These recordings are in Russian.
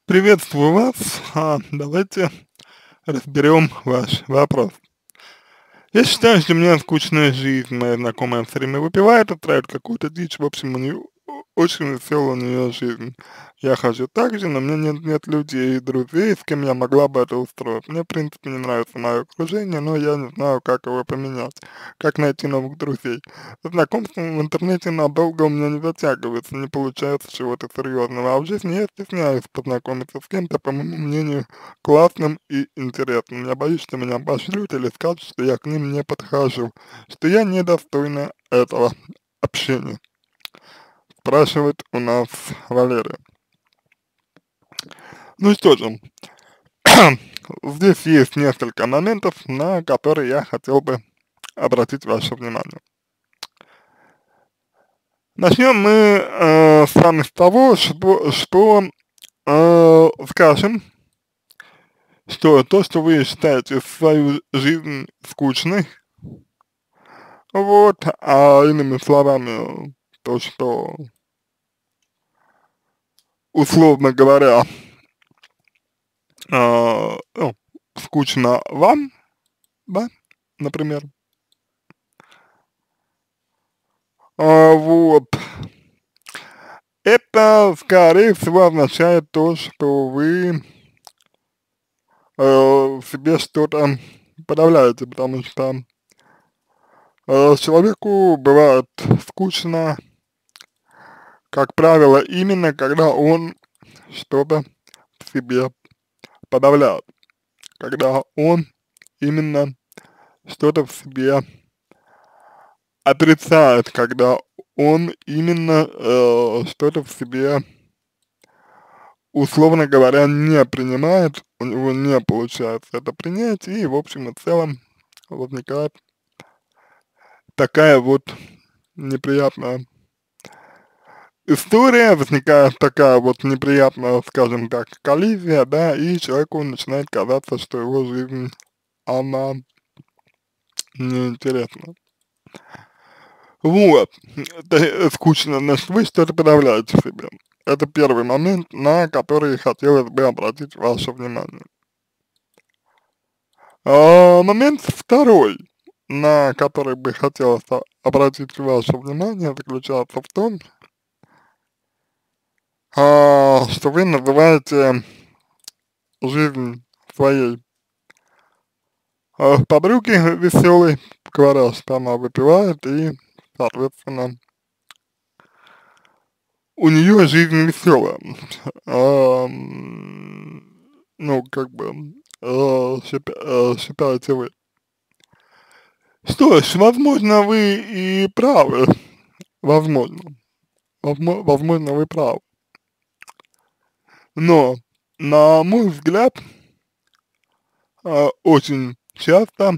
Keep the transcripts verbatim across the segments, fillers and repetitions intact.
Приветствую вас. А, давайте разберем ваш вопрос. Я считаю, что у меня скучная жизнь. Моя знакомая все время выпивает, устраивает какую-то дичь. В общем, у нее очень веселая у нее жизнь. Я хожу так же, но у меня нет, нет людей и друзей, с кем я могла бы это устроить. Мне, в принципе, не нравится мое окружение, но я не знаю, как его поменять, как найти новых друзей. Знакомство в интернете надолго у меня не затягивается, не получается чего-то серьезного, а в жизни я стесняюсь познакомиться с кем-то, по моему мнению, классным и интересным. Я боюсь, что меня пошлют или скажут, что я к ним не подхожу, что я недостойна этого общения. Спрашивает у нас Валерия. Ну что же, здесь есть несколько моментов, на которые я хотел бы обратить ваше внимание. Начнем мы э, с вами с того, что, что э, скажем, что то, что вы считаете свою жизнь скучной, вот, а иными словами, то, что, условно говоря, э, ну, скучно вам, да, например, а, вот, это, скорее всего, означает то, что вы э, себе что-то подавляете, потому что э, человеку бывает скучно, как правило, именно когда он что-то в себе подавляет, когда он именно что-то в себе отрицает, когда он именно э, что-то в себе, условно говоря, не принимает, у него не получается это принять, и в общем и целом возникает такая вот неприятная история, возникает такая вот неприятная, скажем так, коллизия, да, и человеку начинает казаться, что его жизнь, она неинтересна. Вот, это скучно, значит, вы что-то подавляете в себе. Это первый момент, на который хотелось бы обратить ваше внимание. А, момент второй, на который бы хотелось а- обратить ваше внимание, заключается в том, а, что вы называете жизнь своей а, подруги веселой, говоря, что она выпивает и, соответственно, у нее жизнь веселая. Ам, ну, как бы, э, счит- э, считаете вы. Что ж, возможно, вы и правы, возможно, возмо- возможно, вы правы. Но, на мой взгляд, а, очень часто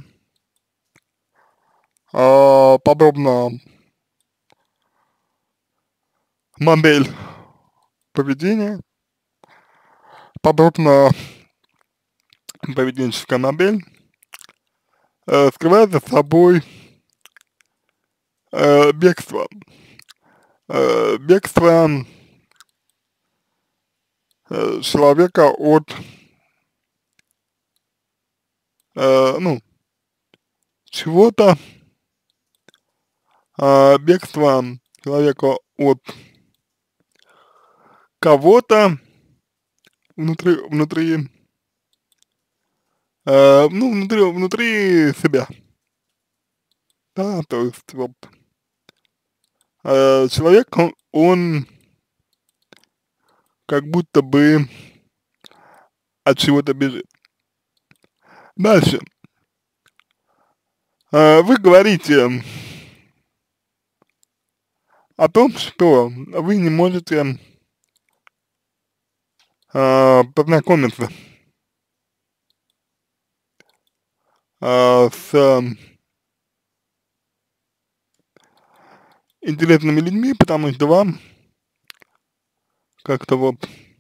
а, подобная модель поведения, подобная поведенческая модель э, скрывает за собой э, бегство. Э, бегство э, человека от, э, ну, чего-то, э, бегство человека от кого-то внутри, внутри, э, ну, внутри, внутри себя, да, то есть вот э, человек, он, он как будто бы от чего-то бежит. Дальше. Э, вы говорите о том, что вы не можете э, познакомиться э, с интересными людьми, потому что вам как-то вот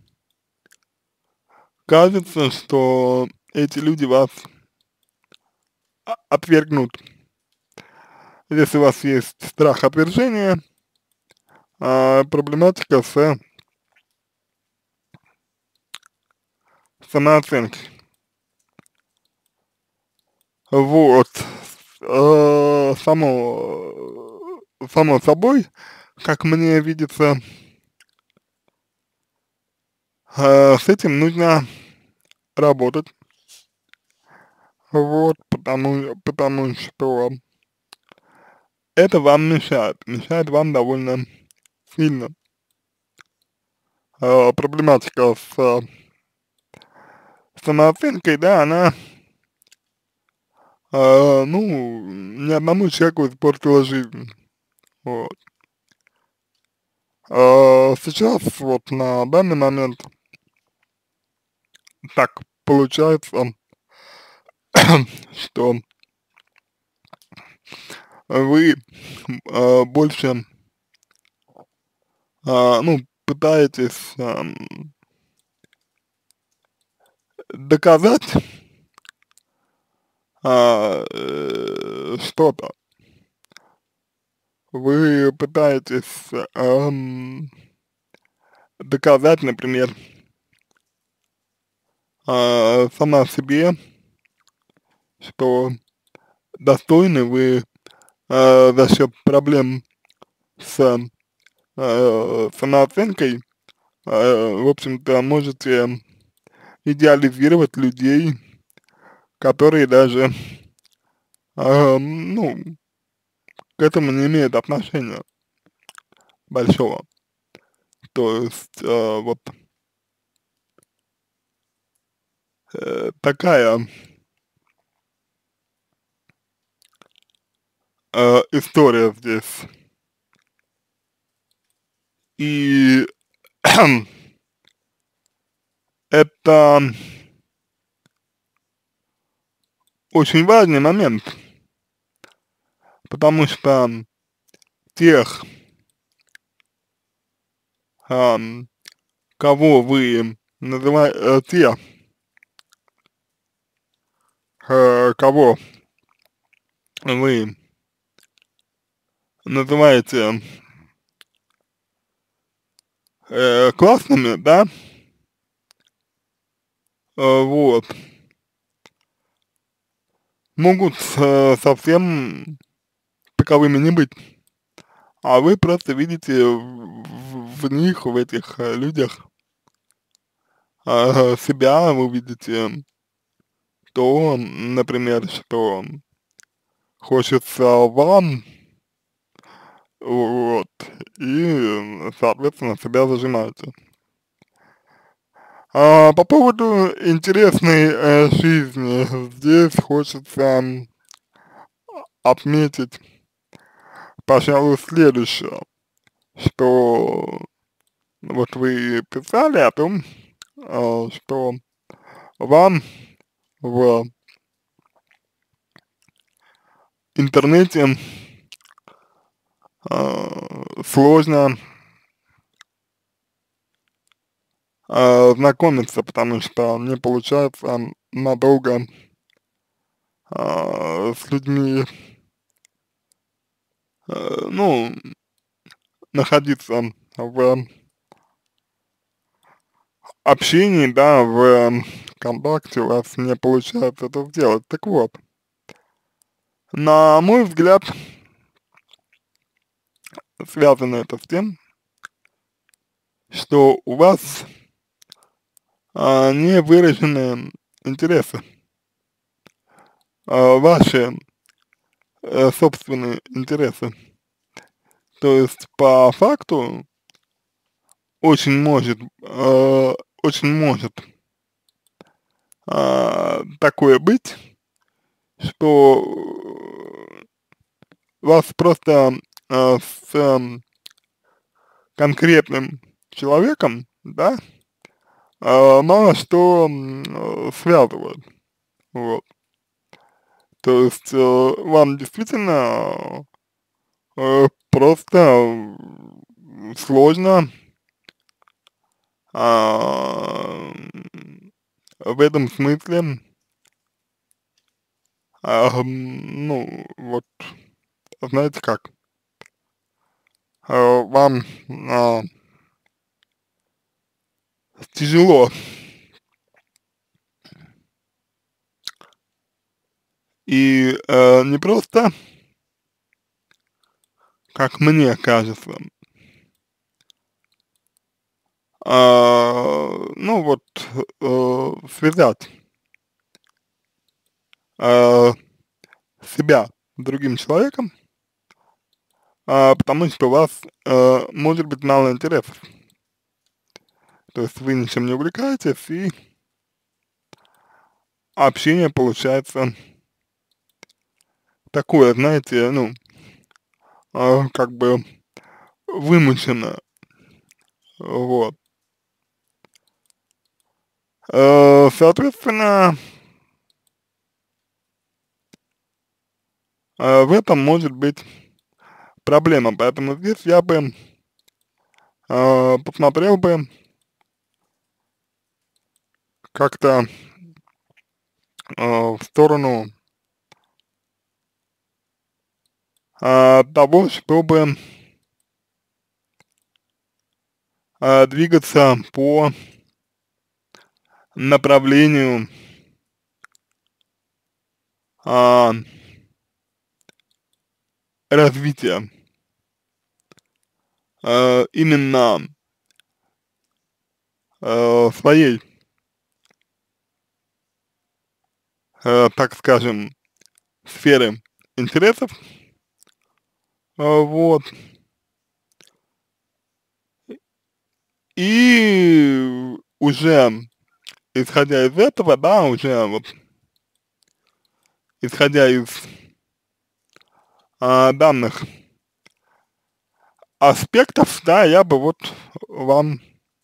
кажется, что эти люди вас о- отвергнут. Если у вас есть страх отвержения, а, проблематика с самооценкой. Вот, э, само, само собой, как мне видится, э, с этим нужно работать, вот, потому, потому что это вам мешает, мешает вам довольно сильно. Э, проблематика с э, самооценкой, да, она, э, ну, ни одному человеку испортила жизнь, вот. Э, сейчас, вот, на данный момент так получается, что вы, э, больше, а, ну, пытаетесь, ам, доказать, а, э, что-то. Вы пытаетесь, ам, доказать, например, а, сама себе, что достойны вы, а, за счет проблем с, э, самооценкой, э, в общем-то, можете идеализировать людей, которые даже, ам, ну, к этому не имеют отношения большого. То есть, э, вот, э, такая, э, история здесь. И это очень важный момент, потому что тех, ам, кого вы называете, те, э, кого вы называете, э, классными, да, э, вот, могут, э, совсем таковыми не быть. А вы просто видите в, в них, в этих э, людях, а, себя, вы видите то, например, что хочется вам, вот, и, соответственно, себя зажимаете. А по поводу интересной э, жизни, здесь хочется отметить, пожалуй, следующее, что вот вы писали о том, э, что вам в интернете э, сложно э, знакомиться, потому что не получается надолго э, с людьми, э, ну, находиться в общении, да, в контакте у вас не получается это сделать. Так вот, на мой взгляд, связано это с тем, что у вас а, не выражены интересы, а, ваши э, собственные интересы. То есть по факту очень может, э, очень может а, такое быть, что вас просто а, с ам, конкретным человеком, да, а, мало что м, э, связывает, вот. То есть э, вам действительно э, просто м, сложно а, м, в этом смысле, а, м, ну, вот, знаете как, э, вам а, тяжело И э, не просто, как мне кажется, а, ну вот, э, связать э, себя с другим человеком, а, потому что у вас э, может быть мало интересов. То есть вы ничем не увлекаетесь, и общение получается такое, знаете, ну, э, как бы вымученное, вот. Э, соответственно, э, в этом может быть проблема, поэтому здесь я бы э, посмотрел бы как-то э, в сторону э, того, чтобы э, двигаться по направлению э, развития э, именно э, своей, э, так скажем, сферы интересов, э, вот, и уже исходя из этого, да, уже вот исходя из а, данных аспектов, да, я бы вот вам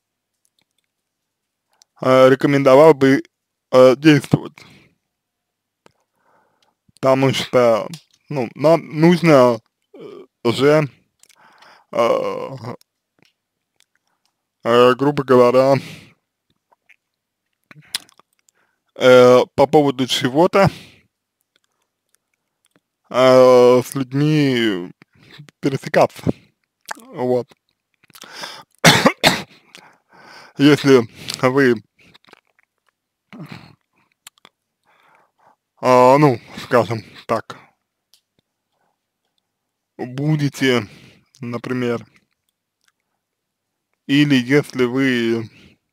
а, рекомендовал бы а, действовать, потому что, ну, нам нужно э, уже, а, а, грубо говоря, э, по поводу чего-то а, с людьми пересекаться, вот. Если вы, а, ну, скажем так, будете, например, или если вы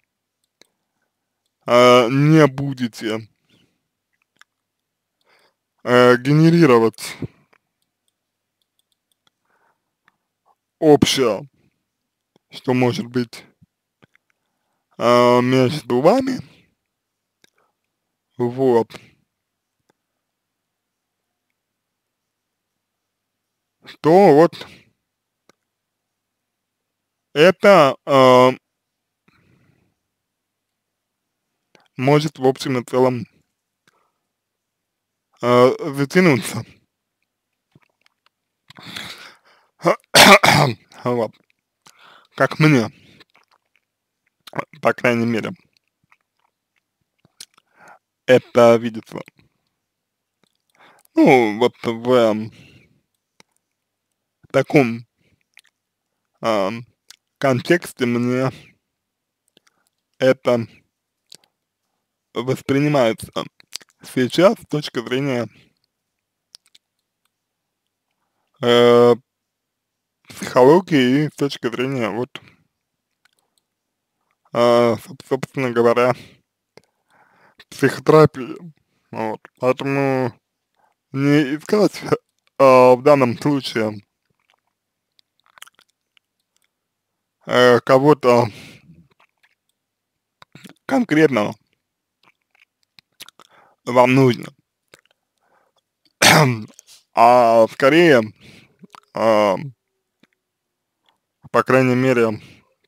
а, не будете а, генерировать общее, что может быть а, между вами, вот, то вот это а, может в общем и целом а, затянуться. Вот, как мне, по крайней мере, это видится. Ну, вот в эм, таком ам, контексте мне это воспринимается сейчас с точки зрения э, психологии и с точки зрения вот, а, соб- собственно говоря, психотерапии. Вот. Поэтому не искать а, в данном случае э, кого-то конкретного вам нужно, а скорее, а, по крайней мере,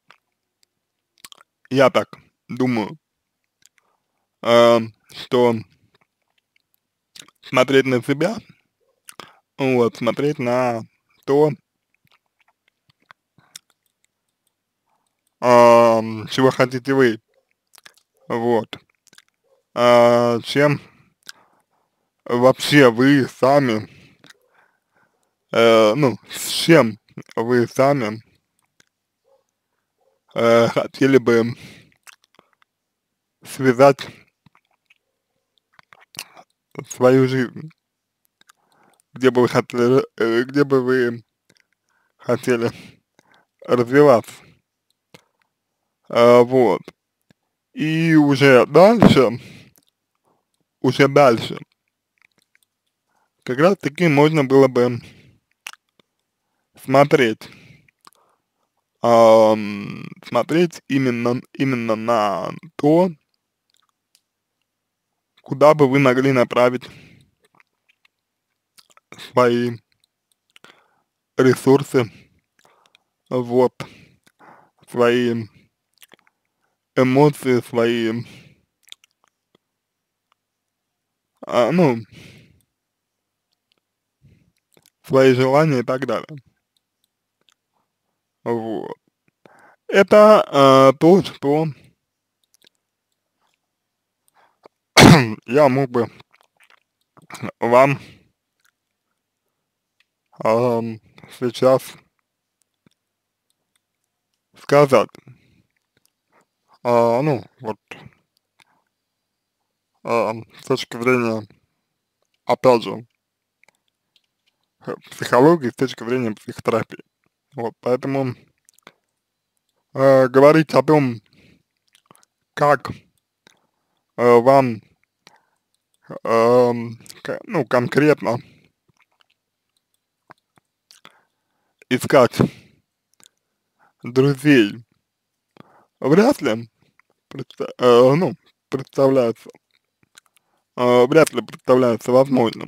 я так думаю, а, что смотреть на себя, вот, смотреть на то, ам, чего хотите вы, вот, а, чем вообще вы сами, э, ну, с чем вы сами э, хотели бы связать свою жизнь. где бы вы хотели, э, где бы вы хотели развиваться. А, вот. И уже дальше, уже дальше, как раз таки можно было бы смотреть, ам, смотреть именно, именно на то, куда бы вы могли направить свои ресурсы, вот, свои эмоции, свои, а, ну, свои желания и так далее. Вот. Это а, то, что я мог бы вам ам, сейчас сказать. А, ну, вот, а, с точки зрения, опять же, э, психологии, с точки зрения психотерапии. Вот, поэтому э, говорить о том, как э, вам, эм, к- ну, конкретно искать друзей, вряд ли, предста- э, ну, представляется, э, вряд ли представляется возможным.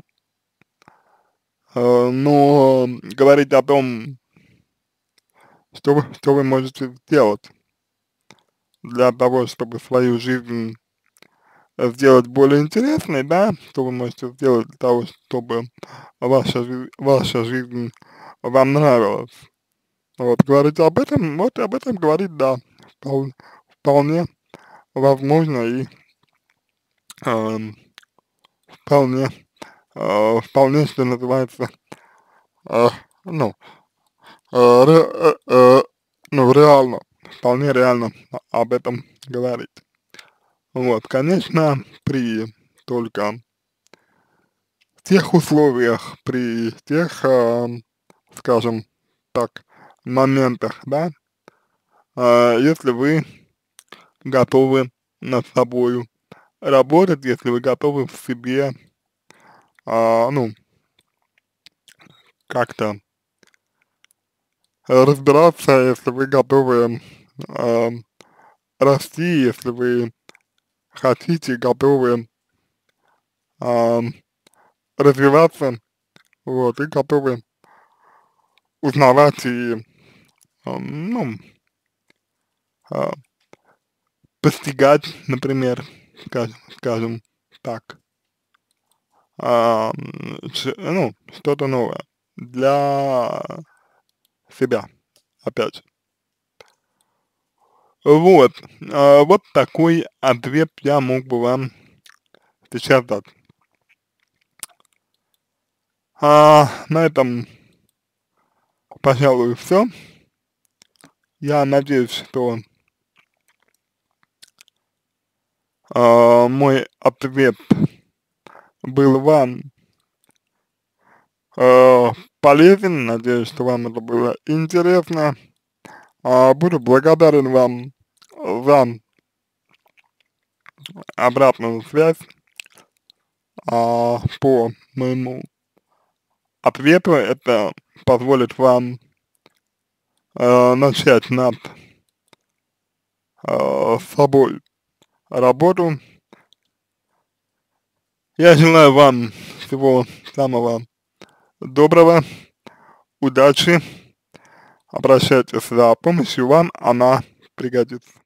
Э, но говорить о том, что вы, что вы можете сделать для того, чтобы свою жизнь э, сделать более интересной, да, что вы можете сделать для того, чтобы ваша, жи- ваша жизнь вам нравилась. Вот, говорить об этом, вот об этом говорить, да, впол- вполне возможно и эм, вполне, э, вполне, что называется, э, ну, э, ре- э, э, ну, реально, вполне реально об этом говорить. Вот, конечно, при только тех условиях, при тех, ам, скажем так, моментах, да, а, если вы готовы над собою работать, если вы готовы в себе, а, ну, как-то разбираться, если вы готовы ам, расти, если вы хотите, готовы ам, развиваться, вот, и готовы узнавать и, ам, ну, а, постигать, например, скажем, скажем так, а, м, ш- ну, что-то новое для себя, опять же. Вот, а, вот такой ответ я мог бы вам сейчас дать. А, на этом, пожалуй, все. Я надеюсь, что а, мой ответ был вам а, полезен. Надеюсь, что вам это было интересно. А, буду благодарен вам за обратную связь а, по моему ответу. Это позволит вам э, начать над э, собой работу. Я желаю вам всего самого доброго, удачи. Обращайтесь за помощью, вам она пригодится.